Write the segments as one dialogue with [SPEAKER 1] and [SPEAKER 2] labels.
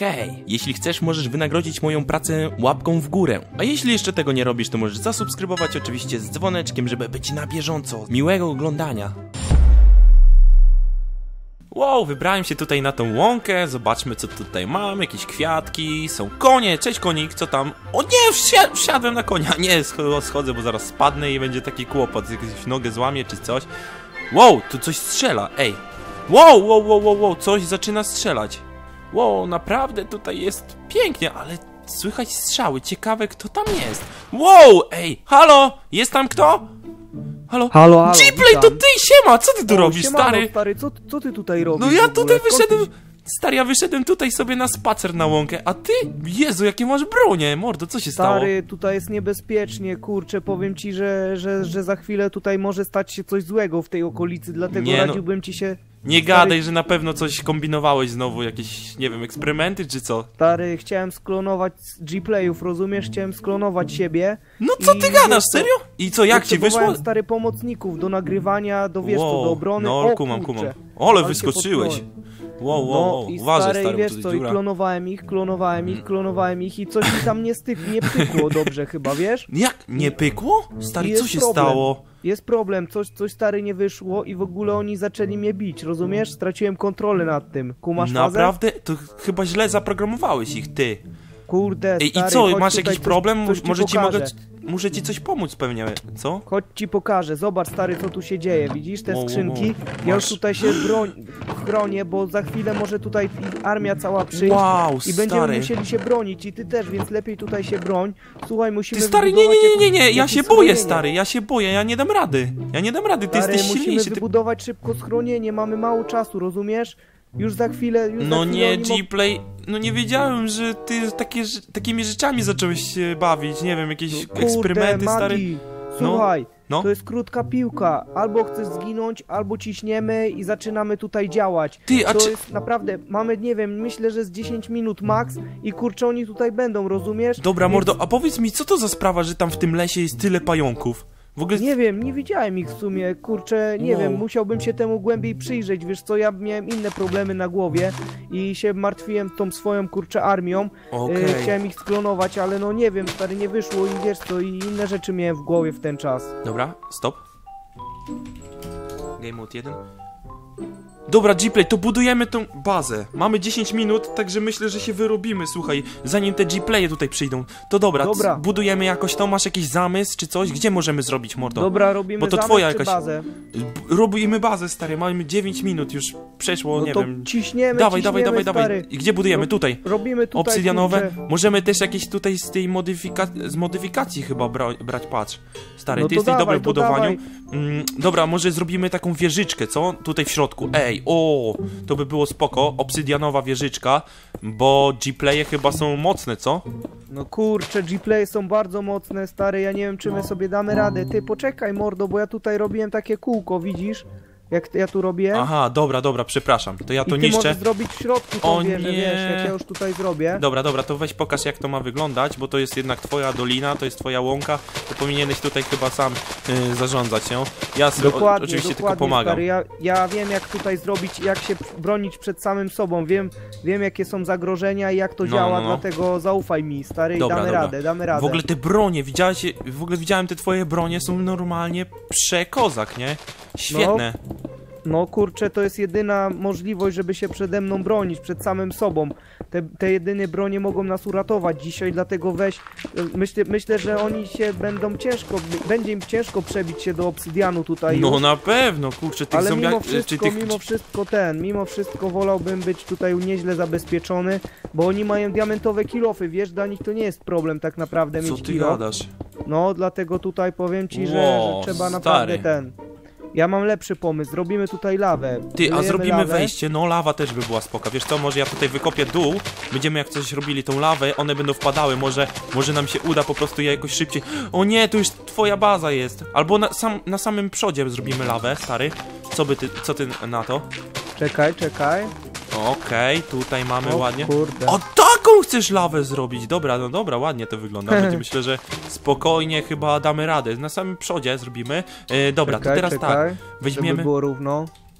[SPEAKER 1] Hej, jeśli chcesz, możesz wynagrodzić moją pracę łapką w górę. A jeśli jeszcze tego nie robisz, to możesz zasubskrybować oczywiście z dzwoneczkiem, żeby być na bieżąco. Miłego oglądania. Wow, wybrałem się tutaj na tą łąkę, zobaczmy co tutaj mam, jakieś kwiatki, są konie, cześć konik, co tam? O nie, wsiadłem na konia, nie, schodzę, bo zaraz spadnę i będzie taki kłopot, jakąś nogę złamię czy coś. Wow, tu coś strzela, ej. Wow, coś zaczyna strzelać. Wow, naprawdę tutaj jest pięknie, ale słychać strzały, ciekawe kto tam jest. Wow, ej, halo, jest tam kto? Halo?
[SPEAKER 2] Halo,
[SPEAKER 1] Gplay, to ty, siema, co ty tu robisz,
[SPEAKER 2] siemano,
[SPEAKER 1] stary?
[SPEAKER 2] stary, co ty tutaj robisz?
[SPEAKER 1] No ja tutaj
[SPEAKER 2] Skąd
[SPEAKER 1] wyszedłem, stary, ja wyszedłem tutaj sobie na spacer na łąkę, a ty? Jezu, jakie masz bronie, mordo, co się stało?
[SPEAKER 2] Stary, tutaj jest niebezpiecznie, kurczę, powiem ci, że za chwilę tutaj może stać się coś złego w tej okolicy, dlatego
[SPEAKER 1] Nie, no,
[SPEAKER 2] radziłbym ci się...
[SPEAKER 1] nie
[SPEAKER 2] stary,
[SPEAKER 1] gadaj, że na pewno coś kombinowałeś znowu, jakieś, nie wiem, eksperymenty czy co?
[SPEAKER 2] Stary, chciałem sklonować Gplayów, rozumiesz? Chciałem sklonować siebie.
[SPEAKER 1] No co ty gadasz, serio? I co, jak ci wyszło?
[SPEAKER 2] Potrzebowałem, stary, pomocników do nagrywania, do wiesz co, do obrony.
[SPEAKER 1] No,
[SPEAKER 2] o,
[SPEAKER 1] kumam.
[SPEAKER 2] kurczę,
[SPEAKER 1] Ole,
[SPEAKER 2] ale
[SPEAKER 1] wyskoczyłeś.
[SPEAKER 2] się
[SPEAKER 1] Wow,
[SPEAKER 2] i
[SPEAKER 1] uważaj,
[SPEAKER 2] stary,
[SPEAKER 1] stary,
[SPEAKER 2] i wiesz
[SPEAKER 1] bo
[SPEAKER 2] co,
[SPEAKER 1] tutaj
[SPEAKER 2] i
[SPEAKER 1] dziura.
[SPEAKER 2] klonowałem ich i coś mi tam nie pykło dobrze chyba, wiesz?
[SPEAKER 1] Jak? Nie pykło? Stary,
[SPEAKER 2] Jest
[SPEAKER 1] co się
[SPEAKER 2] problem.
[SPEAKER 1] stało?
[SPEAKER 2] Jest problem, coś stary nie wyszło i w ogóle oni zaczęli mnie bić, rozumiesz? Straciłem kontrolę nad tym. Kumasz fazę?
[SPEAKER 1] Naprawdę? To chyba źle zaprogramowałeś ich, ty.
[SPEAKER 2] Kurde,
[SPEAKER 1] Ej,
[SPEAKER 2] stary,
[SPEAKER 1] i co,
[SPEAKER 2] chodź
[SPEAKER 1] masz
[SPEAKER 2] tutaj,
[SPEAKER 1] jakiś problem?
[SPEAKER 2] coś ci
[SPEAKER 1] Może ci
[SPEAKER 2] pokażę.
[SPEAKER 1] muszę ci coś pomóc pewnie, co?
[SPEAKER 2] Chodź ci pokażę, zobacz stary co tu się dzieje, widzisz te
[SPEAKER 1] Wow,
[SPEAKER 2] skrzynki?
[SPEAKER 1] wow.
[SPEAKER 2] Ja już tutaj się bronię, bo za chwilę może tutaj armia cała przyjść
[SPEAKER 1] Wow,
[SPEAKER 2] i będziemy
[SPEAKER 1] stary.
[SPEAKER 2] musieli się bronić i ty też, więc lepiej tutaj się broń. Słuchaj, musimy
[SPEAKER 1] Ty, stary,
[SPEAKER 2] wybudować
[SPEAKER 1] nie, ja
[SPEAKER 2] jakieś
[SPEAKER 1] się boję,
[SPEAKER 2] schronienie.
[SPEAKER 1] stary, ja się boję, ja nie dam rady. Ty
[SPEAKER 2] Stary,
[SPEAKER 1] jesteś
[SPEAKER 2] musimy
[SPEAKER 1] silniejszy, ty...
[SPEAKER 2] wybudować szybko schronienie, mamy mało czasu, rozumiesz? Już za chwilę,
[SPEAKER 1] No nie,
[SPEAKER 2] oni
[SPEAKER 1] Gplay, no nie wiedziałem, że ty takimi rzeczami zacząłeś się bawić, nie wiem, jakieś eksperymenty, stary.
[SPEAKER 2] Mati, słuchaj,
[SPEAKER 1] no.
[SPEAKER 2] to jest krótka piłka, albo chcesz zginąć, albo ciśniemy i zaczynamy tutaj działać.
[SPEAKER 1] Ty, a
[SPEAKER 2] to
[SPEAKER 1] czy...
[SPEAKER 2] jest naprawdę, mamy, nie wiem, myślę, że z 10 minut max i kurczę, oni tutaj będą, rozumiesz?
[SPEAKER 1] Dobra,
[SPEAKER 2] Więc
[SPEAKER 1] mordo, a powiedz mi, co to za sprawa, że tam w tym lesie jest tyle pająków? W ogóle...
[SPEAKER 2] nie wiem, nie widziałem ich w sumie, kurczę, nie wiem, musiałbym się temu głębiej przyjrzeć, wiesz co, ja miałem inne problemy na głowie i się martwiłem tą swoją, kurczę, armią, chciałem ich sklonować, ale no nie wiem, stary, nie wyszło i wiesz co, i inne rzeczy miałem w głowie w ten czas.
[SPEAKER 1] Dobra, stop. Game mode 1. Dobra, Gplay, to budujemy tą bazę. Mamy 10 minut, także myślę, że się wyrobimy, słuchaj, zanim te Gplaye tutaj przyjdą. To dobra, budujemy jakoś to, masz jakiś zamysł czy coś? Gdzie możemy zrobić, mordo?
[SPEAKER 2] Dobra, robimy
[SPEAKER 1] bo to
[SPEAKER 2] zamek
[SPEAKER 1] twoja
[SPEAKER 2] czy
[SPEAKER 1] jakaś...
[SPEAKER 2] bazę?
[SPEAKER 1] Robimy bazę, stary, mamy 9 minut, już przeszło,
[SPEAKER 2] No
[SPEAKER 1] nie
[SPEAKER 2] to
[SPEAKER 1] wiem.
[SPEAKER 2] ciśniemy,
[SPEAKER 1] Dawaj.
[SPEAKER 2] stary.
[SPEAKER 1] I gdzie budujemy? Tutaj.
[SPEAKER 2] Robimy tutaj,
[SPEAKER 1] obsydianowe.
[SPEAKER 2] kurczę.
[SPEAKER 1] Możemy też jakieś tutaj z tej modyfikacji chyba brać, patrz. Stary,
[SPEAKER 2] No
[SPEAKER 1] ty
[SPEAKER 2] to
[SPEAKER 1] jesteś dobry w
[SPEAKER 2] to
[SPEAKER 1] budowaniu. Dobra, może zrobimy taką wieżyczkę, co? Tutaj w środku. Ej, to by było spoko. Obsydianowa wieżyczka, bo Gplaye chyba są mocne, co?
[SPEAKER 2] No kurczę, Gplay są bardzo mocne, stary, ja nie wiem czy my sobie damy radę. Ty poczekaj, mordo, bo ja tutaj robiłem takie kółko, widzisz? Jak ja tu robię.
[SPEAKER 1] Aha, dobra, przepraszam. To ja to
[SPEAKER 2] I ty
[SPEAKER 1] niszczę.
[SPEAKER 2] możesz zrobić w środku tą wieżę,
[SPEAKER 1] nie.
[SPEAKER 2] wiesz, jak ja już tutaj zrobię.
[SPEAKER 1] Dobra, to weź pokaż jak to ma wyglądać, bo to jest jednak twoja dolina, to jest twoja łąka, to powinieneś tutaj chyba sam zarządzać nią. Ja oczywiście tylko pomagam.
[SPEAKER 2] Stary, ja wiem jak tutaj zrobić, jak się bronić przed samym sobą, wiem jakie są zagrożenia i jak to działa, dlatego zaufaj mi, stary, i damy radę.
[SPEAKER 1] W ogóle te bronie, widziałem te twoje bronie, są normalnie przekozak, nie? Świetne.
[SPEAKER 2] No kurczę, to jest jedyna możliwość, żeby się przede mną bronić, przed samym sobą. Te jedyne bronie mogą nas uratować dzisiaj, dlatego myślę, że oni się będzie im ciężko przebić się do obsydianu tutaj.
[SPEAKER 1] No na pewno, kurczę, tych
[SPEAKER 2] ale mimo wszystko wolałbym być tutaj nieźle zabezpieczony, bo oni mają diamentowe kilofy, wiesz, dla nich to nie jest problem tak naprawdę mieć kilof. Co ty
[SPEAKER 1] gadasz?
[SPEAKER 2] No, dlatego tutaj powiem ci, że trzeba naprawdę Ja mam lepszy pomysł, zrobimy tutaj lawę.
[SPEAKER 1] Ty, a zrobimy wejście, no lawa też by była spoko. Wiesz co, może ja tutaj wykopię dół, będziemy jak coś robili tą lawę, one będą wpadały, może nam się uda po prostu je jakoś szybciej. O nie, tu już twoja baza jest. Albo na samym przodzie zrobimy lawę, stary. Co ty na to?
[SPEAKER 2] Czekaj.
[SPEAKER 1] Okej, tutaj mamy ładnie.
[SPEAKER 2] Kurde.
[SPEAKER 1] O, taką chcesz lawę zrobić! Dobra, no dobra, ładnie to wygląda. Myślę, że spokojnie chyba damy radę. Na samym przodzie zrobimy. Dobra, to teraz tak. Weźmiemy.
[SPEAKER 2] Żeby było równo.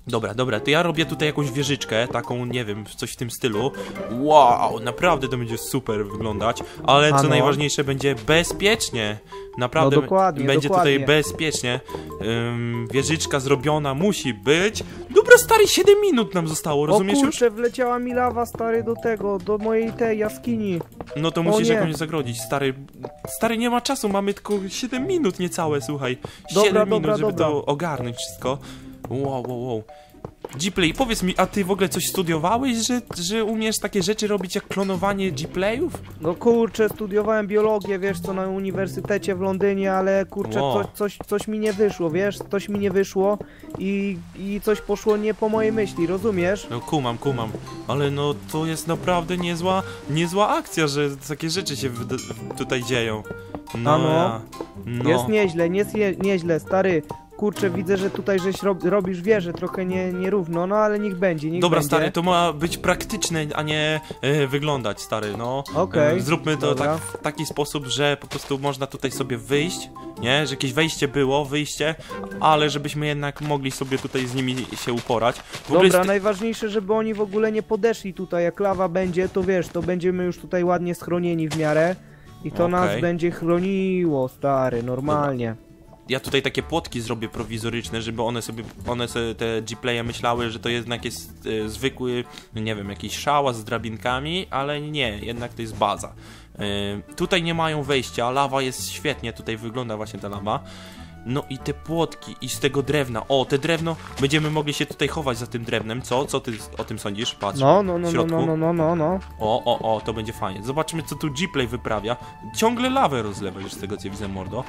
[SPEAKER 1] Dobra, dobra, to ja robię tutaj jakąś wieżyczkę, taką, nie wiem, coś w tym stylu. Wow, naprawdę to będzie super wyglądać, ale co najważniejsze, będzie bezpiecznie. Naprawdę będzie tutaj bezpiecznie. Wieżyczka zrobiona musi być. Dobra, stary, 7 minut nam zostało, rozumiesz już?
[SPEAKER 2] O kurczę, wleciała mi lawa, stary, do mojej tej jaskini.
[SPEAKER 1] No to musisz jakąś zagrodzić, stary. Stary, nie ma czasu, mamy tylko 7 minut niecałe, słuchaj. 7 minut, żeby to ogarnąć wszystko. Wow. Gplay, powiedz mi, a ty w ogóle coś studiowałeś, że umiesz takie rzeczy robić jak klonowanie Gplayów?
[SPEAKER 2] No kurczę, studiowałem biologię, wiesz co, na uniwersytecie w Londynie, ale kurczę, coś mi nie wyszło, wiesz, coś mi nie wyszło i coś poszło nie po mojej myśli, rozumiesz?
[SPEAKER 1] No kumam, ale no to jest naprawdę niezła akcja, że takie rzeczy się tutaj dzieją.
[SPEAKER 2] No. Jest nieźle, stary. Kurczę, widzę, że tutaj robisz wieżę trochę nierówno, no ale niech będzie,
[SPEAKER 1] Dobra, stary, to ma być praktyczne, a nie wyglądać, stary, no.
[SPEAKER 2] Okej.
[SPEAKER 1] Zróbmy to w taki sposób, że po prostu można tutaj sobie wyjść, nie? Że jakieś wyjście, ale żebyśmy jednak mogli sobie tutaj z nimi się uporać.
[SPEAKER 2] Dobra, najważniejsze, żeby oni w ogóle nie podeszli tutaj, jak lawa będzie, to wiesz, to będziemy już tutaj ładnie schronieni w miarę i to nas będzie chroniło, stary, normalnie.
[SPEAKER 1] Dobra. Ja tutaj takie płotki zrobię prowizoryczne, żeby one sobie te Gplaye myślały, że to jednak jest zwykły, nie wiem, jakiś szałas z drabinkami, ale nie, jednak to jest baza. Tutaj nie mają wejścia, lawa jest świetnie, tutaj wygląda właśnie ta lawa. No i te płotki i z tego drewna, te drewno, będziemy mogli się tutaj chować za tym drewnem, co? Co ty o tym sądzisz? Patrz, w środku.
[SPEAKER 2] No.
[SPEAKER 1] To będzie fajnie. Zobaczmy, co tu Gplay wyprawia. Ciągle lawę rozlewa, już z tego co widzę, mordo.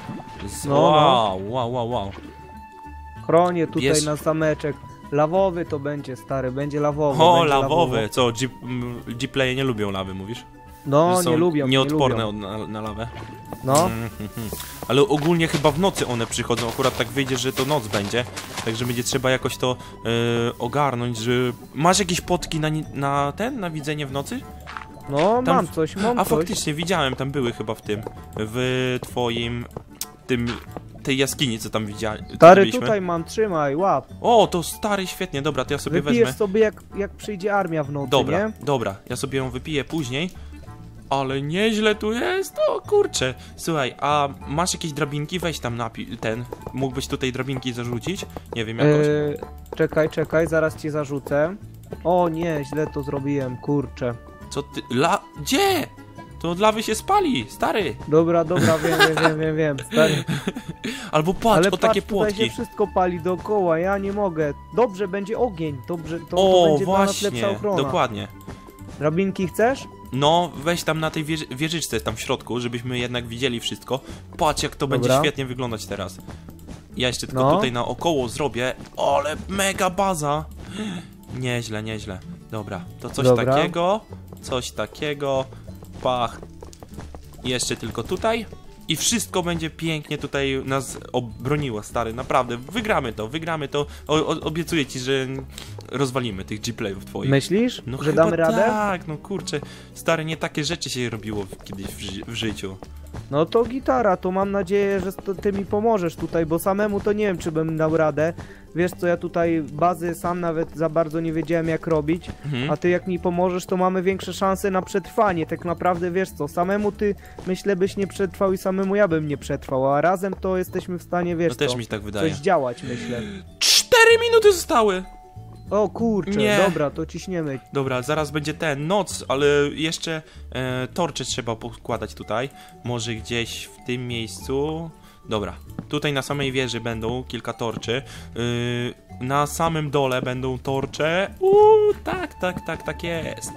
[SPEAKER 1] Wow.
[SPEAKER 2] Chronię tutaj na zameczek. Lawowy to będzie, stary, będzie lawowy.
[SPEAKER 1] Lawowy. Co, Gplaye nie lubią lawy, mówisz?
[SPEAKER 2] No, nie lubią.
[SPEAKER 1] Nieodporne na lawę.
[SPEAKER 2] No.
[SPEAKER 1] Ale ogólnie chyba w nocy one przychodzą, akurat tak wyjdzie, że to noc będzie, także będzie trzeba jakoś to ogarnąć, że... Masz jakieś potki na widzenie w nocy?
[SPEAKER 2] No, mam coś.
[SPEAKER 1] Faktycznie, widziałem, tam były chyba w twoim, tej jaskini, co tam widziałem.
[SPEAKER 2] Stary, tutaj mam, trzymaj, łap.
[SPEAKER 1] To stary, świetnie, dobra, to ja sobie
[SPEAKER 2] Wypijesz
[SPEAKER 1] wezmę.
[SPEAKER 2] sobie jak przyjdzie armia w nocy, nie?
[SPEAKER 1] Dobra, ja sobie ją wypiję później. Ale nieźle tu jest, kurczę. Słuchaj, a masz jakieś drabinki? Weź tam mógłbyś tutaj drabinki zarzucić? Nie wiem, jakoś.
[SPEAKER 2] Czekaj, zaraz ci zarzucę. O nie, źle to zrobiłem, kurczę.
[SPEAKER 1] Co ty, gdzie? To od lawy się spali, stary.
[SPEAKER 2] Dobra, wiem, stary.
[SPEAKER 1] Albo patrz, takie płotki.
[SPEAKER 2] Tutaj się wszystko pali dookoła, ja nie mogę. Dobrze, będzie ogień, dobrze, to będzie dla nas lepsza ochrona.
[SPEAKER 1] Dokładnie.
[SPEAKER 2] Drabinki chcesz?
[SPEAKER 1] No, weź tam na tej wieżyczce tam w środku, żebyśmy jednak widzieli wszystko. Patrz, jak to będzie świetnie wyglądać teraz. Ja jeszcze tylko tutaj naokoło zrobię. Ale mega baza. Nieźle. Dobra, to coś takiego. Pach. Jeszcze tylko tutaj. I wszystko będzie pięknie tutaj nas obroniło, stary, naprawdę. Wygramy to. Obiecuję ci, że rozwalimy tych Gplayów twoich.
[SPEAKER 2] Myślisz, że damy radę?
[SPEAKER 1] Tak, no kurczę. Stary, nie takie rzeczy się robiło kiedyś w życiu.
[SPEAKER 2] No to gitara, to mam nadzieję, że ty mi pomożesz tutaj, bo samemu to nie wiem, czy bym dał radę. Wiesz co, ja tutaj bazy sam nawet za bardzo nie wiedziałem jak robić, a ty jak mi pomożesz, to mamy większe szanse na przetrwanie. Tak naprawdę, wiesz co, samemu ty, myślę, byś nie przetrwał i samemu ja bym nie przetrwał, a razem to jesteśmy w stanie, wiesz co,
[SPEAKER 1] też mi się tak wydaje.
[SPEAKER 2] Coś działać, myślę.
[SPEAKER 1] 4 minuty zostały!
[SPEAKER 2] O kurczę, dobra, to ciśniemy.
[SPEAKER 1] Dobra, zaraz będzie noc, ale jeszcze torcze trzeba pokładać tutaj. Może gdzieś w tym miejscu. Dobra, tutaj na samej wieży będą kilka torczy. Na samym dole będą torcze. Tak jest.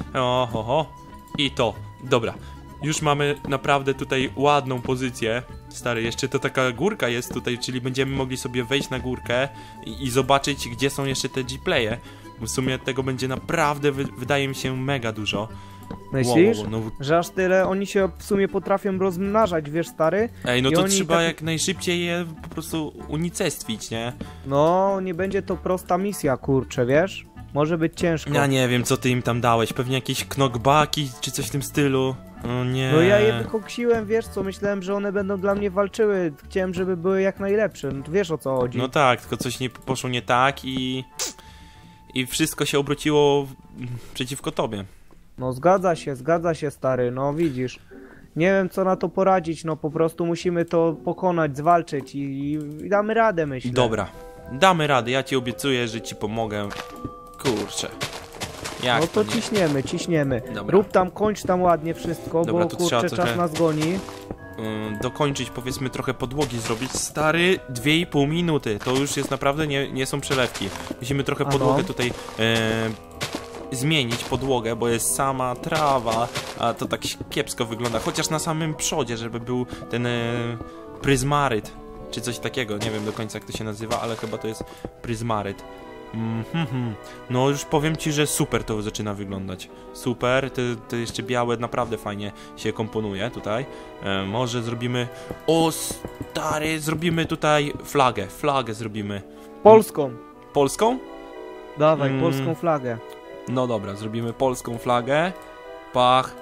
[SPEAKER 1] I to, dobra. Już mamy naprawdę tutaj ładną pozycję. Stary, jeszcze to taka górka jest tutaj, czyli będziemy mogli sobie wejść na górkę i zobaczyć, gdzie są jeszcze te Gplaye. W sumie tego będzie naprawdę, wydaje mi się, mega dużo.
[SPEAKER 2] Myślisz? Że aż tyle oni się w sumie potrafią rozmnażać, wiesz, stary?
[SPEAKER 1] Ej, no to trzeba jak najszybciej je po prostu unicestwić, nie?
[SPEAKER 2] No, nie będzie to prosta misja, kurczę, wiesz? Może być ciężko.
[SPEAKER 1] Ja nie wiem, co ty im tam dałeś, pewnie jakieś knockbacki czy coś w tym stylu. O nie.
[SPEAKER 2] No ja je wykoksiłem, wiesz co, myślałem, że one będą dla mnie walczyły. Chciałem, żeby były jak najlepsze, no to wiesz o co chodzi.
[SPEAKER 1] No tak, tylko coś nie poszło nie tak i wszystko się obróciło przeciwko tobie.
[SPEAKER 2] No zgadza się stary, no widzisz. Nie wiem co na to poradzić, no po prostu musimy to pokonać, zwalczyć i damy radę, myślę.
[SPEAKER 1] Dobra, damy radę, ja ci obiecuję, że ci pomogę. Kurczę. Jak
[SPEAKER 2] no to
[SPEAKER 1] nie?
[SPEAKER 2] ciśniemy.
[SPEAKER 1] Dobra.
[SPEAKER 2] Rób tam, kończ tam ładnie wszystko,
[SPEAKER 1] Dobra,
[SPEAKER 2] bo
[SPEAKER 1] tu
[SPEAKER 2] kurczę
[SPEAKER 1] trzeba
[SPEAKER 2] czas nas goni.
[SPEAKER 1] Dokończyć, powiedzmy, trochę podłogi zrobić. Stary, 2,5 minuty. To już jest naprawdę, nie są przelewki. Musimy trochę podłogę tutaj zmienić, podłogę, bo jest sama trawa, a to tak kiepsko wygląda. Chociaż na samym przodzie, żeby był ten pryzmaryt, czy coś takiego. Nie wiem do końca jak to się nazywa, ale chyba to jest pryzmaryt. No już powiem ci, że super to zaczyna wyglądać. Super, te jeszcze białe naprawdę fajnie się komponuje tutaj. Może zrobimy... O stary, zrobimy tutaj flagę zrobimy.
[SPEAKER 2] Polską.
[SPEAKER 1] Polską?
[SPEAKER 2] Dawaj, polską flagę.
[SPEAKER 1] No dobra, zrobimy polską flagę. Pach.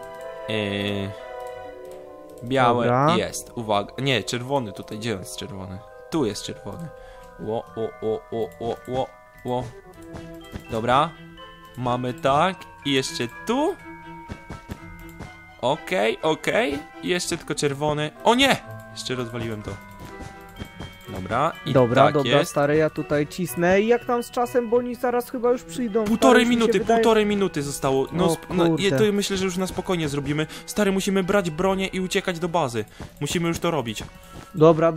[SPEAKER 1] Białe
[SPEAKER 2] dobra.
[SPEAKER 1] Jest, uwaga. Nie, czerwony tutaj, gdzie jest czerwony? Tu jest czerwony. Ło. Dobra. Mamy tak. I jeszcze tu. Okej. I jeszcze tylko czerwony. O nie! Jeszcze rozwaliłem to. Dobra. I
[SPEAKER 2] dobra,
[SPEAKER 1] tak jest.
[SPEAKER 2] stary, ja tutaj cisnę. I jak tam z czasem, bo oni zaraz chyba już przyjdą.
[SPEAKER 1] Półtorej minuty zostało. No, to myślę, że już na spokojnie zrobimy. Stary, musimy brać bronię i uciekać do bazy. Musimy już to robić.
[SPEAKER 2] Dobra.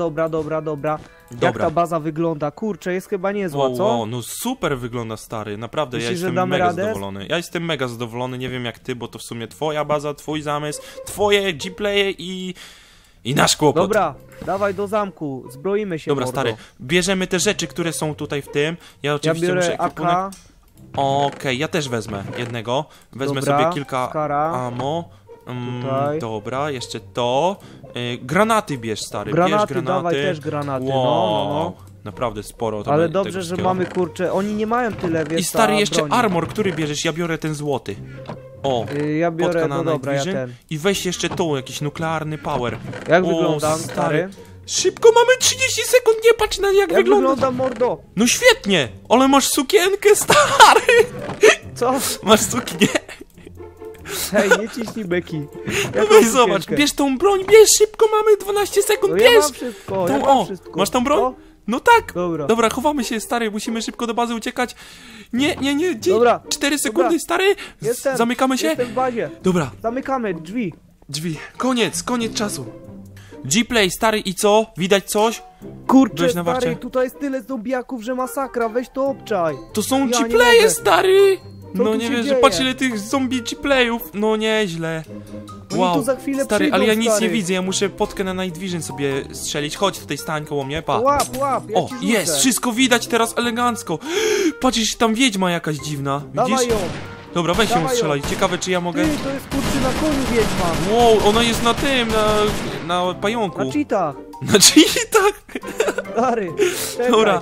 [SPEAKER 2] Jak ta baza wygląda? Kurczę, jest chyba niezła, co?
[SPEAKER 1] No super wygląda, stary, naprawdę.
[SPEAKER 2] Myślisz,
[SPEAKER 1] ja jestem mega zadowolony. Ja jestem mega zadowolony, nie wiem jak ty, bo to w sumie twoja baza, twój zamysł, twoje G-playe i nasz kłopot.
[SPEAKER 2] Dobra, dawaj do zamku, zbroimy się.
[SPEAKER 1] Dobra,
[SPEAKER 2] mordo.
[SPEAKER 1] stary, bierzemy te rzeczy, które są tutaj w tym. Ja oczywiście
[SPEAKER 2] biorę
[SPEAKER 1] muszę ekwipunek.
[SPEAKER 2] AK.
[SPEAKER 1] Okej, ja też wezmę jednego. Wezmę
[SPEAKER 2] dobra,
[SPEAKER 1] sobie kilka ammo. Dobra, jeszcze to. Granaty bierz, stary.
[SPEAKER 2] Granaty,
[SPEAKER 1] bierz granaty.
[SPEAKER 2] Dawaj też granaty.
[SPEAKER 1] Wow.
[SPEAKER 2] No.
[SPEAKER 1] Naprawdę sporo.
[SPEAKER 2] Ale dobrze, że mamy, kurczę, oni nie mają tyle, wiesz.
[SPEAKER 1] I stary, jeszcze
[SPEAKER 2] broni.
[SPEAKER 1] armor, który bierzesz? Ja biorę ten złoty. O,
[SPEAKER 2] ja biorę,
[SPEAKER 1] no dobra, ja ten. I weź jeszcze tą, jakiś nuklearny power.
[SPEAKER 2] Jak wyglądam, stary?
[SPEAKER 1] Szybko, mamy 30 sekund, nie patrz na jak wygląda.
[SPEAKER 2] Mordo?
[SPEAKER 1] No świetnie, ale masz sukienkę, stary.
[SPEAKER 2] Co?
[SPEAKER 1] Masz suknię.
[SPEAKER 2] Hej, nie ciśnij beki.
[SPEAKER 1] No weź zobacz, bierz tą broń, bierz szybko, mamy 12 sekund,
[SPEAKER 2] no
[SPEAKER 1] bierz!
[SPEAKER 2] Ja mam wszystko, wszystko.
[SPEAKER 1] Masz tą broń? O? No tak!
[SPEAKER 2] Dobra,
[SPEAKER 1] chowamy się, stary, musimy szybko do bazy uciekać. Nie,
[SPEAKER 2] dobra,
[SPEAKER 1] 4 sekundy, stary! Zamykamy się?
[SPEAKER 2] Jestem w bazie.
[SPEAKER 1] Dobra.
[SPEAKER 2] Zamykamy, drzwi.
[SPEAKER 1] Koniec czasu. G-Play, stary, i co? Widać coś?
[SPEAKER 2] Kurczę, stary, tutaj jest tyle zombiaków, że masakra, weź to obczaj.
[SPEAKER 1] To są G-Playe, stary! No nie wiesz, że patrz ile tych zombie G-Playów. No nieźle.
[SPEAKER 2] Wow, tu za chwilę
[SPEAKER 1] stary,
[SPEAKER 2] przyjdą,
[SPEAKER 1] ale ja nic nie widzę, ja muszę potkę na Night Vision sobie strzelić. Chodź tutaj, stań koło mnie, pa.
[SPEAKER 2] Łap, ja
[SPEAKER 1] o, jest, wszystko widać teraz elegancko. Patrz, tam wiedźma jakaś dziwna, widzisz?
[SPEAKER 2] Dawaj ją.
[SPEAKER 1] Dobra, weź ją strzelaj, ciekawe czy ja mogę...
[SPEAKER 2] Ty, to jest kurczę na koniu wiedźma.
[SPEAKER 1] Wow, ona jest na tym, na pająku.
[SPEAKER 2] Na cheatach.
[SPEAKER 1] Na cheatach?
[SPEAKER 2] Stary, czekaj.
[SPEAKER 1] Dobra,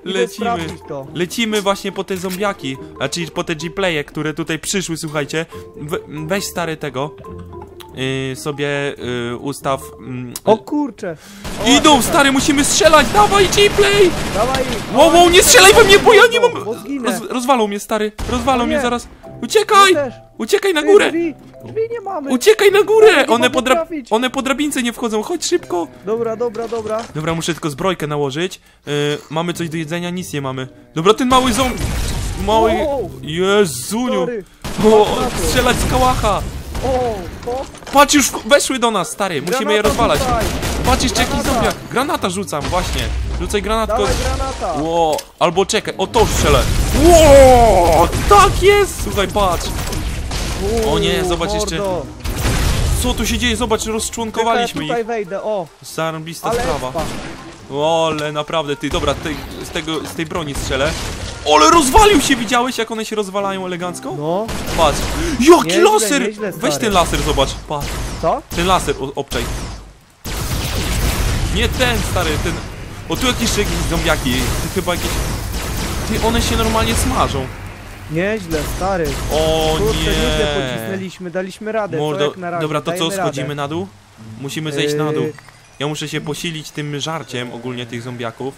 [SPEAKER 1] lecimy właśnie po te zombiaki, znaczy po te G-playe, które tutaj przyszły, słuchajcie. Weź stary tego, sobie ustaw...
[SPEAKER 2] O kurczę.
[SPEAKER 1] Idą, stary, musimy strzelać, dawaj G-play!
[SPEAKER 2] Dawaj.
[SPEAKER 1] Wow, nie strzelaj we mnie, bo ja nie mam...
[SPEAKER 2] Zginę.
[SPEAKER 1] Rozwalą mnie, stary, rozwalą mnie zaraz. Uciekaj! Uciekaj na górę!
[SPEAKER 2] Drzwi nie mamy!
[SPEAKER 1] Uciekaj na górę! One po drabince nie wchodzą, chodź szybko!
[SPEAKER 2] Dobra.
[SPEAKER 1] Dobra, muszę tylko zbrojkę nałożyć. Mamy coś do jedzenia? Nic nie mamy. Dobra, ten mały Mały... Jezuniu! Strzelać z kałacha! Patrz, już weszły do nas, stary, musimy je rozwalać. Patrz, jeszcze jakiś zombiak. Granata rzucam, właśnie. Rzucaj granatko.
[SPEAKER 2] Dawaj granata.
[SPEAKER 1] Ło, albo czekaj, o to strzelę. Ło, tak jest! Słuchaj, patrz. O nie, zobacz jeszcze. Co tu się dzieje? Zobacz, rozczłonkowaliśmy ich.
[SPEAKER 2] Tutaj wejdę, o.
[SPEAKER 1] Zarąbista sprawa. Ale naprawdę, ty, dobra, z tej broni strzelę. Ale rozwalił się, widziałeś jak one się rozwalają elegancko?
[SPEAKER 2] No.
[SPEAKER 1] Patrz. Jaki laser! Weź ten laser, zobacz, patrz.
[SPEAKER 2] Co?
[SPEAKER 1] Ten laser, obczaj. Nie ten, stary, ten... O, tu jakieś zombiaki, chyba jakieś... Ty, one się normalnie smażą.
[SPEAKER 2] Nieźle, stary.
[SPEAKER 1] O
[SPEAKER 2] Kurczę, nieźle
[SPEAKER 1] nie!
[SPEAKER 2] pocisnęliśmy, daliśmy radę, co
[SPEAKER 1] Mordo,
[SPEAKER 2] jak na razie,
[SPEAKER 1] dobra, to co,
[SPEAKER 2] dajemy
[SPEAKER 1] schodzimy
[SPEAKER 2] radę.
[SPEAKER 1] na dół? Musimy zejść na dół. Ja muszę się posilić tym żarciem ogólnie tych zombiaków.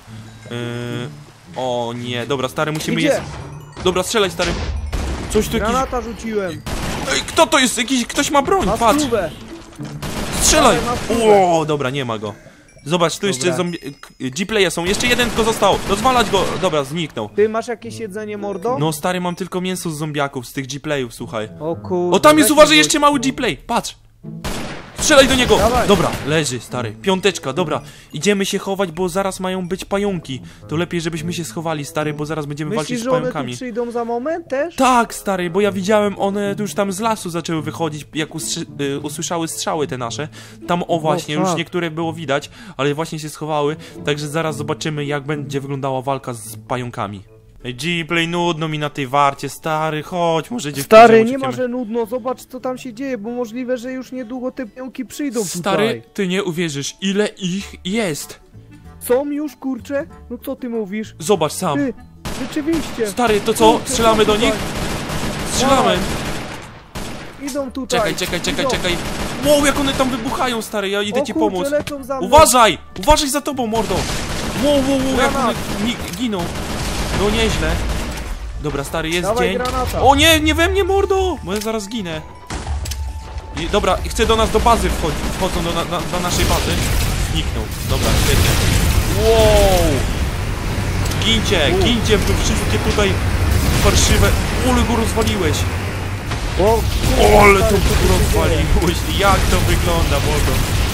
[SPEAKER 1] O nie, dobra, stary, musimy
[SPEAKER 2] Idzie.
[SPEAKER 1] je... Dobra, strzelaj, stary. Coś tu jakiś...
[SPEAKER 2] Granata rzuciłem.
[SPEAKER 1] Ej, kto to jest? Ktoś ma broń,
[SPEAKER 2] Na
[SPEAKER 1] patrz!
[SPEAKER 2] spróbę.
[SPEAKER 1] Strzelaj!
[SPEAKER 2] Dawaj, na spróbę.
[SPEAKER 1] O, dobra, nie ma go. Zobacz, tu jeszcze
[SPEAKER 2] Dobra.
[SPEAKER 1] zombie... G-playe są, jeszcze jeden tylko został. Rozwalać go! Dobra, zniknął.
[SPEAKER 2] Ty masz jakieś jedzenie, mordo?
[SPEAKER 1] No stary, mam tylko mięso z zombiaków, z tych G-playów, słuchaj.
[SPEAKER 2] O kurde.
[SPEAKER 1] O, tam jest,
[SPEAKER 2] weź
[SPEAKER 1] uważaj,
[SPEAKER 2] mi
[SPEAKER 1] jeszcze mały G-play, patrz! Strzelaj do niego!
[SPEAKER 2] Dawaj.
[SPEAKER 1] Dobra, leży, stary. Piąteczka, dobra. Idziemy się chować, bo zaraz mają być pająki. To lepiej, żebyśmy się schowali, stary, bo zaraz będziemy
[SPEAKER 2] Myślisz,
[SPEAKER 1] walczyć z
[SPEAKER 2] że one tu
[SPEAKER 1] pająkami.
[SPEAKER 2] przyjdą za moment też?
[SPEAKER 1] Tak, stary, bo ja widziałem, one już tam z lasu zaczęły wychodzić, jak usłyszały strzały te nasze. Tam, o właśnie, już
[SPEAKER 2] tak.
[SPEAKER 1] niektóre było widać, ale właśnie się schowały. Także zaraz zobaczymy, jak będzie wyglądała walka z pająkami. Ej, G-play, nudno mi na tej warcie, stary, chodź, może gdzieś
[SPEAKER 2] Stary,
[SPEAKER 1] pójdziemy,
[SPEAKER 2] nie ma,
[SPEAKER 1] uciekniemy.
[SPEAKER 2] że nudno, zobacz co tam się dzieje, bo możliwe, że już niedługo te pająki przyjdą
[SPEAKER 1] Stary,
[SPEAKER 2] tutaj.
[SPEAKER 1] ty nie uwierzysz, ile ich jest.
[SPEAKER 2] Są już, kurcze? No co ty mówisz?
[SPEAKER 1] Zobacz sam.
[SPEAKER 2] Ty, rzeczywiście.
[SPEAKER 1] Stary, to co?
[SPEAKER 2] Kurczę,
[SPEAKER 1] Strzelamy
[SPEAKER 2] są
[SPEAKER 1] do nich?
[SPEAKER 2] tutaj.
[SPEAKER 1] Strzelamy.
[SPEAKER 2] Idą tutaj.
[SPEAKER 1] Czekaj. Wow, jak one tam wybuchają, stary, ja idę
[SPEAKER 2] O
[SPEAKER 1] ci
[SPEAKER 2] kurczę,
[SPEAKER 1] pomóc.
[SPEAKER 2] lecą za mną.
[SPEAKER 1] Uważaj! Uważaj za tobą, mordo! Wow, jak one
[SPEAKER 2] Granat.
[SPEAKER 1] giną. No nieźle. Dobra, stary, jest
[SPEAKER 2] Dawaj
[SPEAKER 1] dzień.
[SPEAKER 2] granata.
[SPEAKER 1] O nie, nie we mnie, mordo! Bo ja zaraz zginę. Dobra, chcę do nas do bazy wchodzić. Wchodzą do naszej bazy. Zniknął. Dobra, świetnie. Wow! Gincie, wy wszystkie tutaj farszywe. Ole go rozwaliłeś.
[SPEAKER 2] O,
[SPEAKER 1] Ole to
[SPEAKER 2] stary, co tu się
[SPEAKER 1] rozwaliłeś. Jak to wygląda, mordo?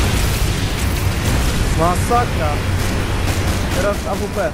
[SPEAKER 2] Masakra. Teraz AWP.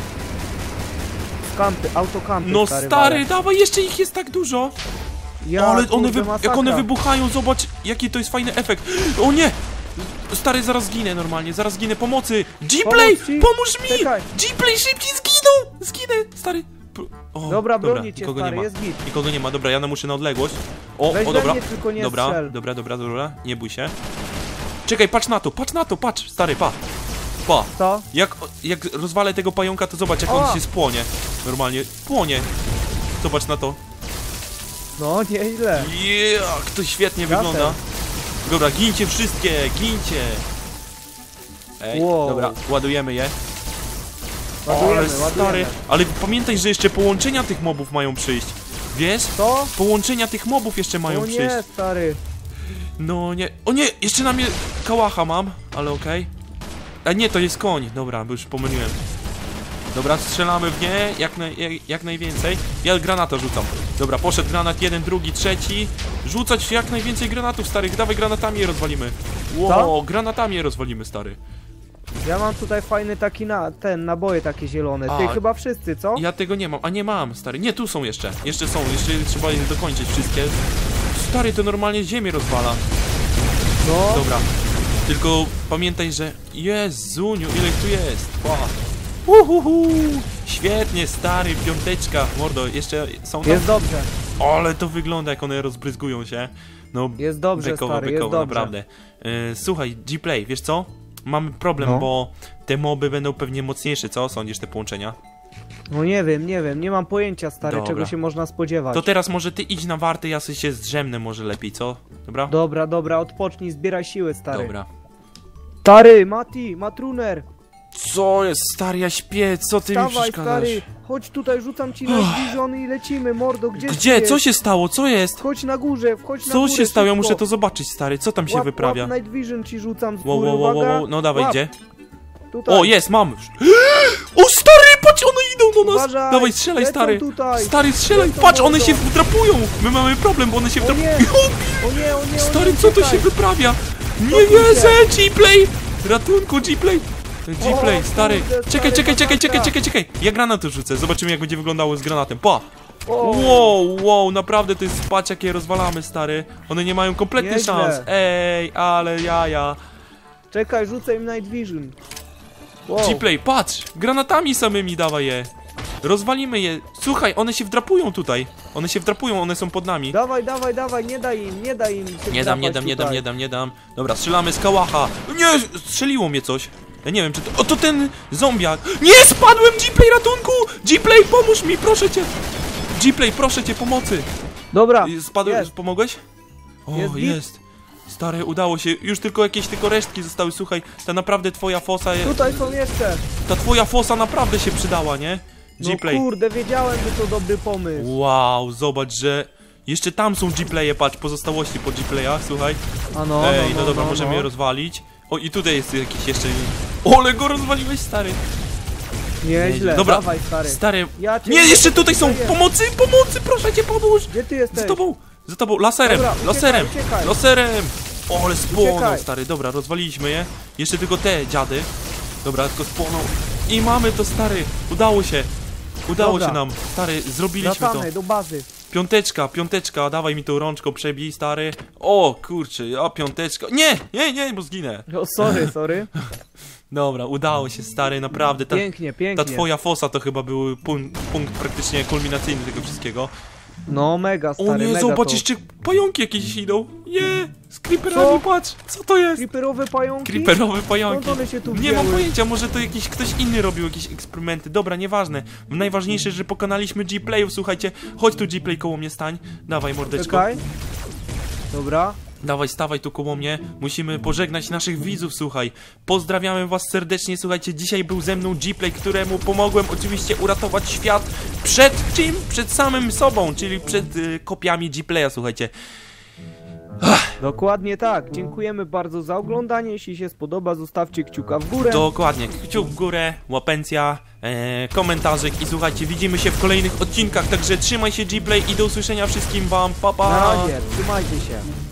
[SPEAKER 2] Kampy, autokampy.
[SPEAKER 1] No
[SPEAKER 2] stary,
[SPEAKER 1] stary, dawaj, jeszcze ich jest tak dużo.
[SPEAKER 2] ja,
[SPEAKER 1] Ale one
[SPEAKER 2] kurde,
[SPEAKER 1] jak one
[SPEAKER 2] masakra.
[SPEAKER 1] wybuchają, zobacz jaki to jest fajny efekt. O nie! Stary, zaraz zginę normalnie, zaraz zginę, pomocy! G-play!
[SPEAKER 2] Pomóc ci?
[SPEAKER 1] Pomóż mi!
[SPEAKER 2] Czekaj.
[SPEAKER 1] G-play, szybciej zginę, stary. O,
[SPEAKER 2] Dobra, bronię cię,
[SPEAKER 1] nikogo
[SPEAKER 2] stary,
[SPEAKER 1] nie ma.
[SPEAKER 2] jest git.
[SPEAKER 1] Nikogo nie ma, dobra, ja muszę na odległość.
[SPEAKER 2] Weź
[SPEAKER 1] O,
[SPEAKER 2] we
[SPEAKER 1] dobra.
[SPEAKER 2] mnie, tylko nie
[SPEAKER 1] Dobra,
[SPEAKER 2] strzel.
[SPEAKER 1] dobra, nie bój się. Czekaj, patrz na to, patrz, stary, pa.
[SPEAKER 2] Co?
[SPEAKER 1] Jak rozwalę tego pająka, to zobacz, jak
[SPEAKER 2] O!
[SPEAKER 1] on się spłonie. Normalnie, płonie. Zobacz na to.
[SPEAKER 2] No, nieźle.
[SPEAKER 1] Jak to świetnie
[SPEAKER 2] Ja
[SPEAKER 1] wygląda.
[SPEAKER 2] też.
[SPEAKER 1] Dobra, gincie wszystkie, gincie. Ej,
[SPEAKER 2] Wow.
[SPEAKER 1] dobra, ładujemy je.
[SPEAKER 2] Ładujemy,
[SPEAKER 1] stary, ale pamiętaj, że jeszcze połączenia tych mobów mają przyjść. Wiesz?
[SPEAKER 2] Co?
[SPEAKER 1] Połączenia tych mobów jeszcze mają
[SPEAKER 2] O
[SPEAKER 1] przyjść.
[SPEAKER 2] nie, stary.
[SPEAKER 1] No nie, o nie, jeszcze na mnie kałacha mam, ale okej. A nie, to jest koń, dobra, bo już pomyliłem. Dobra, strzelamy w nie, jak najwięcej. Ja granata rzucam. Dobra, poszedł granat, jeden, drugi, trzeci. Rzucać jak najwięcej granatów, starych, dawaj, granatami je rozwalimy. Wow, granatami je rozwalimy, stary.
[SPEAKER 2] Ja mam tutaj fajny taki naboje takie zielone. Ty
[SPEAKER 1] A.
[SPEAKER 2] chyba wszyscy, co?
[SPEAKER 1] Ja tego nie mam, a nie mam, stary. Nie, tu są jeszcze. Jeszcze trzeba je dokończyć wszystkie. Stary, to normalnie ziemię rozwala.
[SPEAKER 2] No.
[SPEAKER 1] Dobra. Tylko pamiętaj, że... Jezuniu, ile ich tu jest? Wow. Świetnie, stary, piąteczka. Mordo, jeszcze są tam?
[SPEAKER 2] Jest dobrze.
[SPEAKER 1] Ale to wygląda, jak one rozbryzgują się. No,
[SPEAKER 2] Jest dobrze, stary, jest dobrze.
[SPEAKER 1] naprawdę. Słuchaj, G-play, wiesz co? Mamy problem,
[SPEAKER 2] No.
[SPEAKER 1] bo te moby będą pewnie mocniejsze, co? Sądzisz, te połączenia?
[SPEAKER 2] No nie wiem, nie mam pojęcia, stary,
[SPEAKER 1] Dobra.
[SPEAKER 2] czego się można spodziewać.
[SPEAKER 1] To teraz może ty idź na wartę, ja sobie się zdrzemnę może lepiej, co? Dobra?
[SPEAKER 2] Dobra, odpocznij, zbieraj siły, stary.
[SPEAKER 1] Dobra.
[SPEAKER 2] Stary, Mati, Matruner,
[SPEAKER 1] Co jest, stary, ja śpię, co ty mi
[SPEAKER 2] wstawaj,
[SPEAKER 1] przeszkadzasz?
[SPEAKER 2] stary, chodź tutaj, rzucam ci na vision i lecimy, mordo, gdzie
[SPEAKER 1] Gdzie?
[SPEAKER 2] ty
[SPEAKER 1] Co
[SPEAKER 2] jest?
[SPEAKER 1] się stało? Co jest?
[SPEAKER 2] Chodź na górze, wchodź na
[SPEAKER 1] Co
[SPEAKER 2] górę,
[SPEAKER 1] się stało? Ja
[SPEAKER 2] szybko.
[SPEAKER 1] muszę to zobaczyć, stary, co tam się wyprawia?
[SPEAKER 2] Łap Night Vision ci rzucam z
[SPEAKER 1] Wow,
[SPEAKER 2] góry,
[SPEAKER 1] wow, wow,
[SPEAKER 2] uwaga.
[SPEAKER 1] wow, no dawaj,
[SPEAKER 2] Łap,
[SPEAKER 1] gdzie?
[SPEAKER 2] Tutaj.
[SPEAKER 1] O, jest, mam! O, stary, patrz, one idą do nas!
[SPEAKER 2] Uważaj,
[SPEAKER 1] Dawaj, strzelaj,
[SPEAKER 2] lecą
[SPEAKER 1] stary!
[SPEAKER 2] tutaj.
[SPEAKER 1] Stary, strzelaj!
[SPEAKER 2] Lecą,
[SPEAKER 1] Patrz, one
[SPEAKER 2] mordo.
[SPEAKER 1] się wdrapują! My mamy problem, bo one się
[SPEAKER 2] O
[SPEAKER 1] wdrapują!
[SPEAKER 2] nie, o nie,
[SPEAKER 1] Stary, co to się
[SPEAKER 2] uciekaj.
[SPEAKER 1] wyprawia? Nie
[SPEAKER 2] Cofnij
[SPEAKER 1] wierzę! G-play! Ratunku, G-play! G-play,
[SPEAKER 2] O,
[SPEAKER 1] stary!
[SPEAKER 2] kurde,
[SPEAKER 1] Czekaj,
[SPEAKER 2] stary,
[SPEAKER 1] czekaj! Ja granatu rzucę, zobaczymy jak będzie wyglądało z granatem. Pa!
[SPEAKER 2] O,
[SPEAKER 1] Wow, naprawdę to jest spać, jakie rozwalamy, stary. One nie mają kompletnie
[SPEAKER 2] Nieźle.
[SPEAKER 1] szans. Ej, ale jaja.
[SPEAKER 2] Czekaj, rzucę im Night Vision. Wow.
[SPEAKER 1] G-play, patrz! Granatami samymi dawaj je. Rozwalimy je. Słuchaj, one się wdrapują tutaj. One są pod nami.
[SPEAKER 2] Dawaj, nie daj im się
[SPEAKER 1] Nie
[SPEAKER 2] wdrapać tutaj.
[SPEAKER 1] dam. Dobra, strzelamy z kałacha. Nie, strzeliło mnie coś. Ja nie wiem, czy to... O, to ten zombiak. Nie, spadłem, G-play, ratunku! G-play, pomóż mi, proszę cię. G-Play, proszę cię, pomocy!
[SPEAKER 2] Dobra,
[SPEAKER 1] Spadłeś,
[SPEAKER 2] jest.
[SPEAKER 1] pomogłeś? O,
[SPEAKER 2] Jest git.
[SPEAKER 1] jest. Stary, udało się. Już tylko jakieś resztki zostały. Słuchaj, ta naprawdę twoja fosa jest...
[SPEAKER 2] Tutaj są jeszcze.
[SPEAKER 1] Ta twoja fosa naprawdę się przydała, nie?
[SPEAKER 2] No
[SPEAKER 1] G-Play.
[SPEAKER 2] kurde, wiedziałem, że to dobry pomysł.
[SPEAKER 1] Wow, zobacz, że... Jeszcze tam są G-Playe, patrz, pozostałości po G-Playach, słuchaj.
[SPEAKER 2] A no,
[SPEAKER 1] Ej, no dobra, możemy je rozwalić. O, i tutaj jest jakiś jeszcze... Ole, go rozwaliłeś, stary.
[SPEAKER 2] Nieźle,
[SPEAKER 1] Dobra,
[SPEAKER 2] dawaj stary.
[SPEAKER 1] Stary...
[SPEAKER 2] Ja cię
[SPEAKER 1] Nie, jeszcze tutaj są!
[SPEAKER 2] daję.
[SPEAKER 1] Pomocy, pomocy, proszę cię, pomóż!
[SPEAKER 2] Gdzie ty jesteś?
[SPEAKER 1] Za tobą, laserem,
[SPEAKER 2] Dobra, uciekaj,
[SPEAKER 1] laserem,
[SPEAKER 2] uciekaj.
[SPEAKER 1] laserem! O, ale spłonął,
[SPEAKER 2] Uciekaj.
[SPEAKER 1] stary, dobra, rozwaliliśmy je. Jeszcze tylko te dziady. Dobra, tylko spłonął. I mamy to, stary, udało się. Udało
[SPEAKER 2] Dobra.
[SPEAKER 1] się nam, stary, zrobiliśmy
[SPEAKER 2] Wracamy
[SPEAKER 1] to.
[SPEAKER 2] do bazy.
[SPEAKER 1] Piąteczka, dawaj mi tą rączką, przebij, stary. O, kurczę, a piąteczka. Nie, bo zginę.
[SPEAKER 2] O, sorry.
[SPEAKER 1] Dobra, udało się, stary, naprawdę.
[SPEAKER 2] Pięknie,
[SPEAKER 1] Ta
[SPEAKER 2] pięknie.
[SPEAKER 1] twoja fosa to chyba był punkt praktycznie kulminacyjny tego wszystkiego.
[SPEAKER 2] No mega stary,
[SPEAKER 1] O nie,
[SPEAKER 2] mega
[SPEAKER 1] zobacz,
[SPEAKER 2] to.
[SPEAKER 1] jeszcze pająki jakieś idą. Nie, z creeperami,
[SPEAKER 2] Co?
[SPEAKER 1] patrz, co to jest?
[SPEAKER 2] Creeperowe pająki?
[SPEAKER 1] Creeperowe pająki.
[SPEAKER 2] Skąd one się tu
[SPEAKER 1] Nie mam
[SPEAKER 2] wzięły?
[SPEAKER 1] pojęcia, może to ktoś inny robił jakieś eksperymenty. Dobra, nieważne. Najważniejsze, że pokonaliśmy G-Playów, słuchajcie. Chodź tu, G-Play, koło mnie stań. Dawaj, mordeczko.
[SPEAKER 2] Czekaj. Dobra.
[SPEAKER 1] Dawaj, stawaj tu koło mnie. Musimy pożegnać naszych widzów, słuchaj. Pozdrawiamy was serdecznie, słuchajcie. Dzisiaj był ze mną G-Play, któremu pomogłem oczywiście uratować świat. Przed czym? Przed samym sobą, czyli przed kopiami G-Playa, słuchajcie.
[SPEAKER 2] Dokładnie tak. Dziękujemy bardzo za oglądanie. Jeśli się spodoba, zostawcie kciuka w górę.
[SPEAKER 1] Dokładnie, kciuk w górę, łapencja, komentarzyk i słuchajcie, widzimy się w kolejnych odcinkach, także trzymaj się G-Play i do usłyszenia wszystkim wam, pa pa!
[SPEAKER 2] Na razie, trzymajcie się.